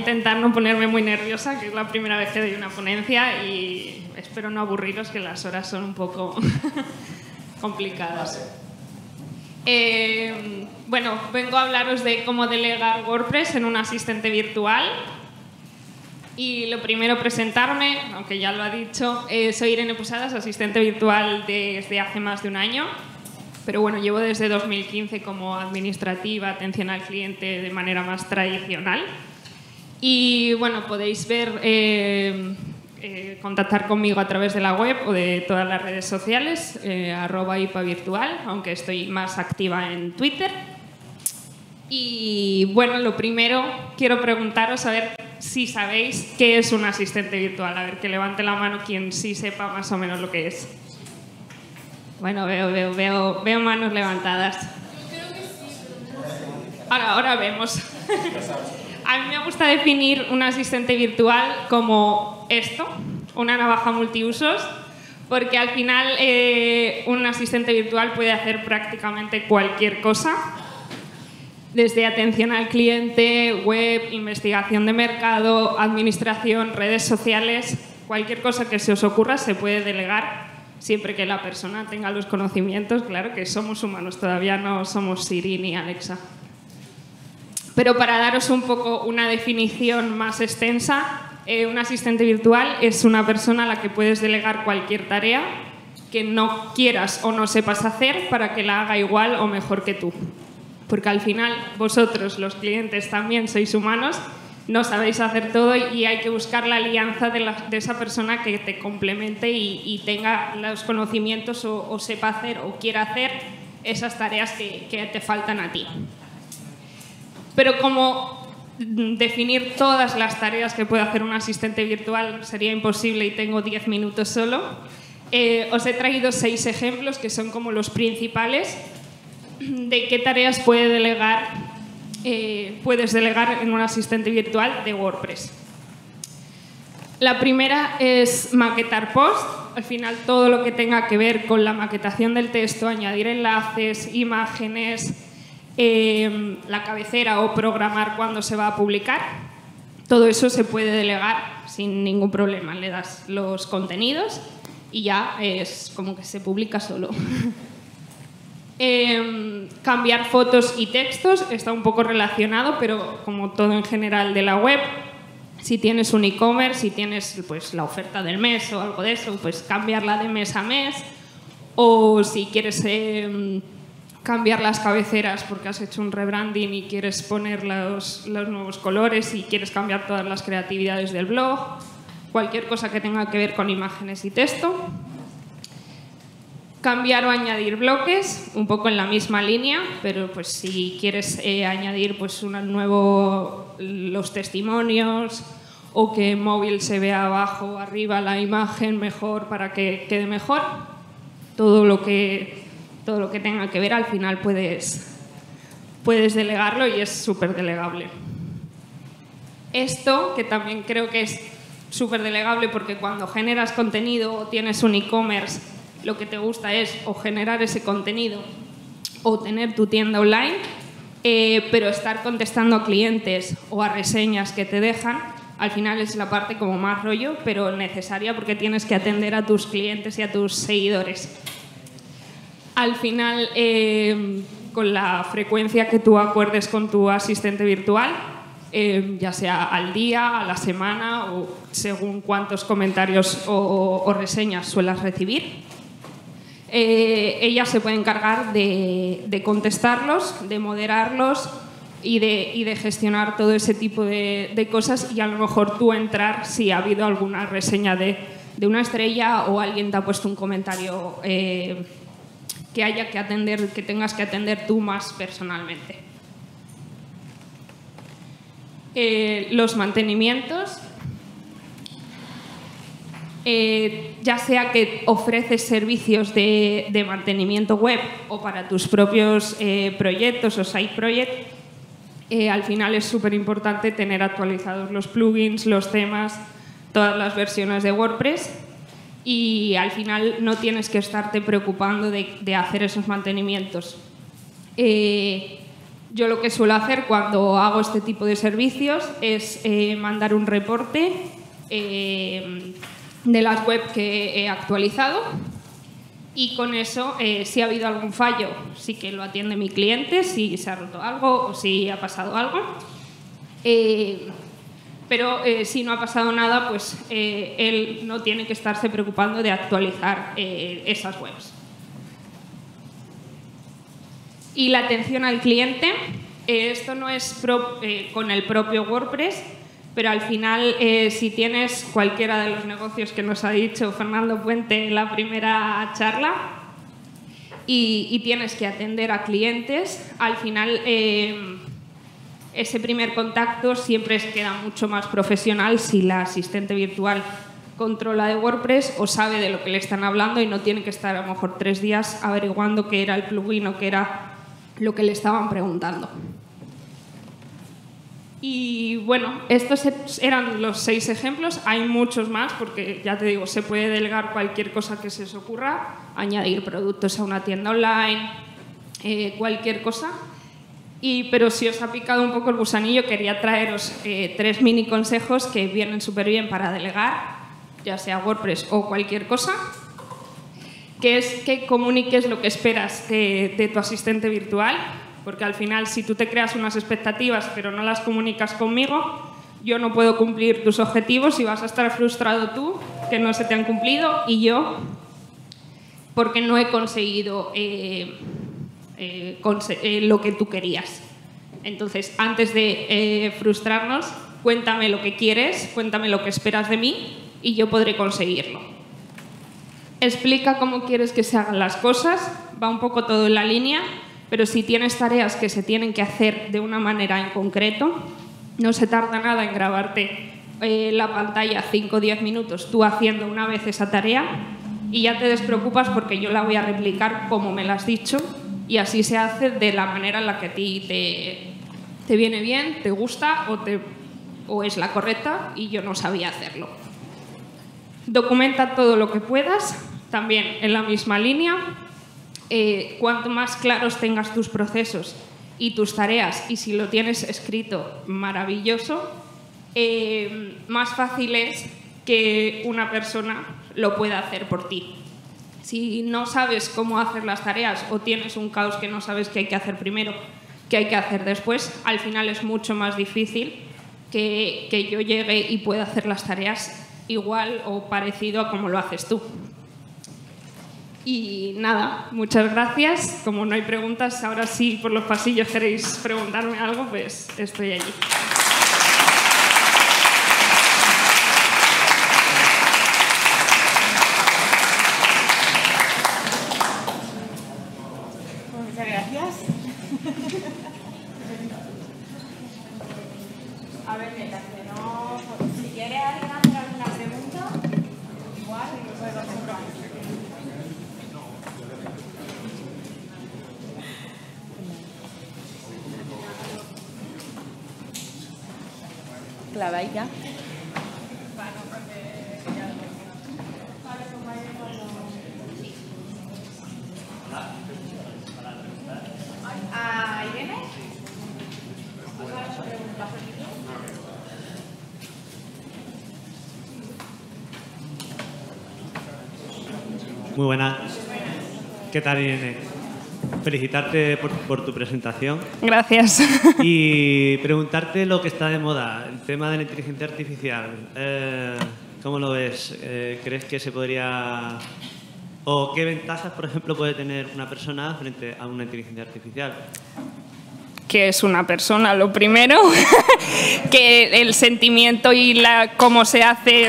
intentar no ponerme muy nerviosa, que es la primera vez que doy una ponencia y espero no aburriros, que las horas son un poco complicadas. Bueno, vengo a hablaros de cómo delegar WordPress en un asistente virtual. Y lo primero, presentarme, aunque ya lo ha dicho. Soy Irene Posadas, asistente virtual desde hace más de un año. Pero bueno, llevo desde 2015 como administrativa, atención al cliente de manera más tradicional. Y bueno, podéis ver, contactar conmigo a través de la web o de todas las redes sociales, @ipavirtual, aunque estoy más activa en Twitter. Y bueno, lo primero, quiero preguntaros a ver si sabéis qué es un asistente virtual. A ver, que levante la mano quien sí sepa más o menos lo que es. Bueno, veo manos levantadas. Ahora vemos. A mí me gusta definir un asistente virtual como esto, una navaja multiusos, porque al final un asistente virtual puede hacer prácticamente cualquier cosa, desde atención al cliente, web, investigación de mercado, administración, redes sociales, cualquier cosa que se os ocurra se puede delegar, siempre que la persona tenga los conocimientos. Claro que somos humanos, todavía no somos Siri ni Alexa. Pero para daros un poco una definición más extensa, un asistente virtual es una persona a la que puedes delegar cualquier tarea que no quieras o no sepas hacer para que la haga igual o mejor que tú. Porque al final vosotros, los clientes, también sois humanos, no sabéis hacer todo y hay que buscar la alianza de esa persona que te complemente y tenga los conocimientos o sepa hacer o quiera hacer esas tareas que te faltan a ti. Pero como definir todas las tareas que puede hacer un asistente virtual sería imposible y tengo 10 minutos solo, os he traído 6 ejemplos que son como los principales de qué tareas puedes delegar en un asistente virtual de WordPress. La primera es maquetar post. Al final, todo lo que tenga que ver con la maquetación del texto, añadir enlaces, imágenes, la cabecera o programar cuándo se va a publicar, todo eso se puede delegar sin ningún problema. Le das los contenidos y ya es como que se publica solo. Cambiar fotos y textos está un poco relacionado, pero como todo en general de la web, si tienes un e-commerce, si tienes pues, la oferta del mes o algo de eso, pues cambiarla de mes a mes, o si quieres cambiar las cabeceras porque has hecho un rebranding y quieres poner los nuevos colores y quieres cambiar todas las creatividades del blog, cualquier cosa que tenga que ver con imágenes y texto. Cambiar o añadir bloques, un poco en la misma línea, pero pues si quieres añadir pues los testimonios o que en móvil se vea abajo o arriba la imagen mejor para que quede mejor, todo lo que tenga que ver al final puedes delegarlo y es súper delegable. Esto, que también creo que es súper delegable porque cuando generas contenido o tienes un e-commerce, lo que te gusta es o generar ese contenido o tener tu tienda online, pero estar contestando a clientes o a reseñas que te dejan, al final es la parte como más rollo, pero necesaria porque tienes que atender a tus clientes y a tus seguidores. Al final, con la frecuencia que tú acuerdes con tu asistente virtual, ya sea al día, a la semana o según cuántos comentarios o reseñas suelas recibir, ella se puede encargar de contestarlos, de moderarlos y de gestionar todo ese tipo de cosas y a lo mejor tú entrar si ha habido alguna reseña de una estrella o alguien te ha puesto un comentario que haya que atender, que tengas que atender tú más personalmente. Los mantenimientos. Ya sea que ofreces servicios de mantenimiento web o para tus propios proyectos o side project, al final es súper importante tener actualizados los plugins, los temas, todas las versiones de WordPress y al final no tienes que estarte preocupando de hacer esos mantenimientos. Yo lo que suelo hacer cuando hago este tipo de servicios es mandar un reporte de las webs que he actualizado, y con eso, si ha habido algún fallo, sí que lo atiende mi cliente, si se ha roto algo o si ha pasado algo. Pero si no ha pasado nada, pues él no tiene que estarse preocupando de actualizar esas webs. Y la atención al cliente, esto no es con el propio WordPress, pero al final, si tienes cualquiera de los negocios que nos ha dicho Fernando Puente en la primera charla y tienes que atender a clientes, al final ese primer contacto siempre queda mucho más profesional si la asistente virtual controla de WordPress o sabe de lo que le están hablando y no tiene que estar a lo mejor 3 días averiguando qué era el plugin o qué era lo que le estaban preguntando. Y bueno, estos eran los 6 ejemplos. Hay muchos más porque, ya te digo, se puede delegar cualquier cosa que se os ocurra, añadir productos a una tienda online, cualquier cosa. Pero si os ha picado un poco el gusanillo, quería traeros 3 mini consejos que vienen súper bien para delegar, ya sea WordPress o cualquier cosa, que es que comuniques lo que esperas de tu asistente virtual, porque al final, si tú te creas unas expectativas pero no las comunicas conmigo, yo no puedo cumplir tus objetivos y vas a estar frustrado tú, que no se te han cumplido, y yo, porque no he conseguido lo que tú querías. Entonces, antes de frustrarnos, cuéntame lo que quieres, cuéntame lo que esperas de mí y yo podré conseguirlo. Explica cómo quieres que se hagan las cosas, va un poco todo en la línea, pero si tienes tareas que se tienen que hacer de una manera en concreto, no se tarda nada en grabarte la pantalla 5 o 10 minutos tú haciendo una vez esa tarea y ya te despreocupas porque yo la voy a replicar como me la has dicho, y así se hace de la manera en la que a ti te viene bien, te gusta o es la correcta y yo no sabía hacerlo. Documenta todo lo que puedas, también en la misma línea. Cuanto más claros tengas tus procesos y tus tareas, y si lo tienes escrito, maravilloso, más fácil es que una persona lo pueda hacer por ti. Si no sabes cómo hacer las tareas o tienes un caos que no sabes qué hay que hacer primero, qué hay que hacer después, al final es mucho más difícil que yo llegue y pueda hacer las tareas igual o parecido a como lo haces tú. Y nada, muchas gracias. Como no hay preguntas, ahora sí por los pasillos queréis preguntarme algo, pues estoy allí. Muchas gracias. A ver, mientras que no... Si quiere alguien hacer alguna pregunta, igual lo puedo comprobar. ¿Claváis ya? ¿A Irene? Muy buenas. ¿Qué tal, Irene? Felicitarte por tu presentación. Gracias. Y preguntarte lo que está de moda, el tema de la inteligencia artificial. ¿Cómo lo ves? ¿Crees que se podría... o qué ventajas, por ejemplo, puede tener una persona frente a una inteligencia artificial? Que es una persona, lo primero, que el sentimiento y cómo se hace...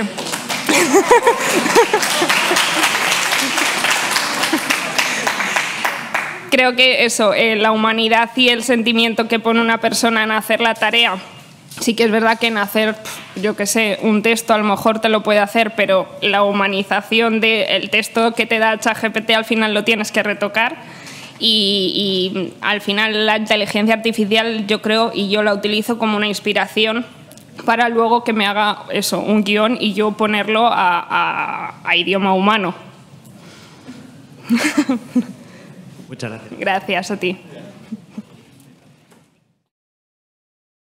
Creo que eso, la humanidad y el sentimiento que pone una persona en hacer la tarea, sí que es verdad que en hacer, yo qué sé, un texto a lo mejor te lo puede hacer, pero la humanización del texto que te da ChatGPT al final lo tienes que retocar. Y al final la inteligencia artificial yo creo, y yo la utilizo como una inspiración para luego que me haga eso, un guión y yo ponerlo a idioma humano. Muchas gracias. Gracias a ti.